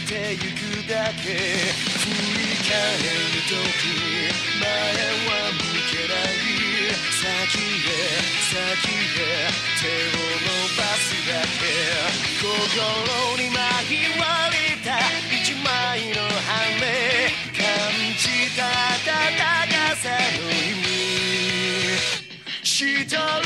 てゆくだけ。振り返るとき前は向けない。先へ先へ手を伸ばすだけ。心に舞い降りた一枚の羽、感じた温かさの意味。一人